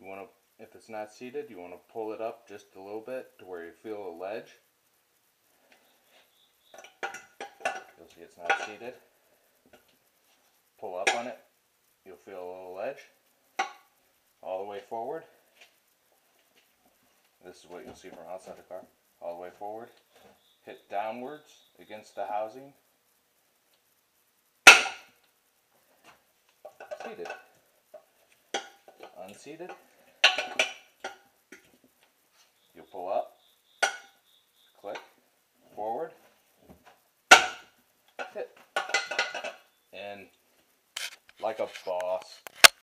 You want to, if it's not seated, you want to pull it up just a little bit to where you feel a ledge. You'll see it's not seated. Pull up on it, you'll feel a little ledge. All the way forward. This is what you'll see from outside the car. All the way forward. Hit downwards against the housing. Seated. Unseated.